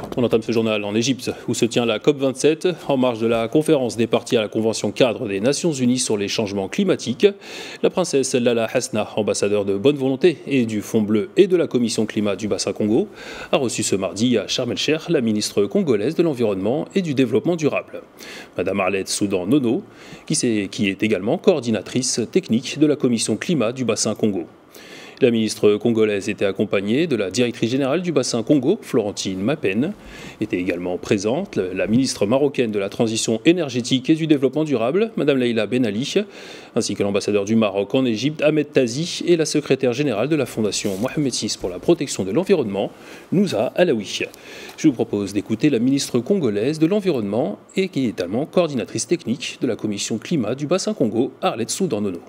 On entame ce journal en Égypte, où se tient la COP27, en marge de la conférence des parties à la Convention cadre des Nations Unies sur les changements climatiques. La princesse Lala Hasna, ambassadeur de bonne volonté et du Fonds bleu et de la Commission climat du bassin Congo, a reçu ce mardi à Sharm el-Cheikh la ministre congolaise de l'Environnement et du Développement durable, Madame Arlette Soudan Nono, qui est également coordinatrice technique de la Commission climat du bassin Congo. La ministre congolaise était accompagnée de la directrice générale du bassin Congo, Florentine Mapen. Était également présente la ministre marocaine de la transition énergétique et du développement durable, Madame Leïla Ben Ali, ainsi que l'ambassadeur du Maroc en Égypte, Ahmed Tazi, et la secrétaire générale de la Fondation Mohamed VI pour la protection de l'environnement, Nouza Alaoui. Je vous propose d'écouter la ministre congolaise de l'Environnement et qui est également coordinatrice technique de la Commission climat du bassin Congo, Arlette Soudan Nono.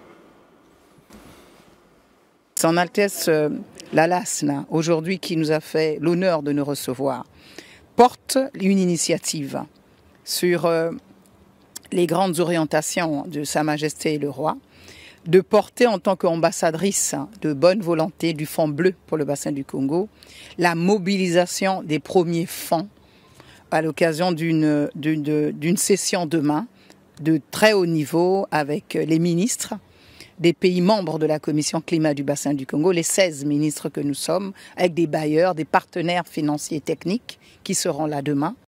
Son Altesse Lala Hasna, aujourd'hui qui nous a fait l'honneur de nous recevoir, porte une initiative sur les grandes orientations de Sa Majesté le Roi, de porter en tant qu'ambassadrice de bonne volonté du Fonds bleu pour le bassin du Congo, la mobilisation des premiers fonds à l'occasion d'une session demain de très haut niveau avec les ministres des pays membres de la Commission climat du bassin du Congo, les 16 ministres que nous sommes, avec des bailleurs, des partenaires financiers et techniques qui seront là demain.